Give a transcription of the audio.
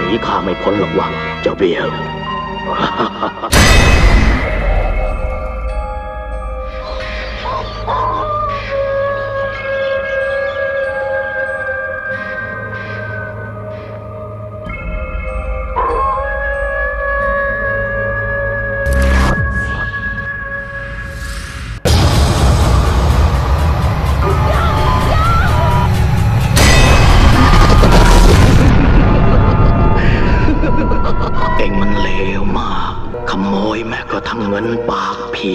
นีข้าไม่พ้นหรอกวะเจ้าเบี้ยว เองมันเลวมากขโมยแม้กระทั่งเงินปากผี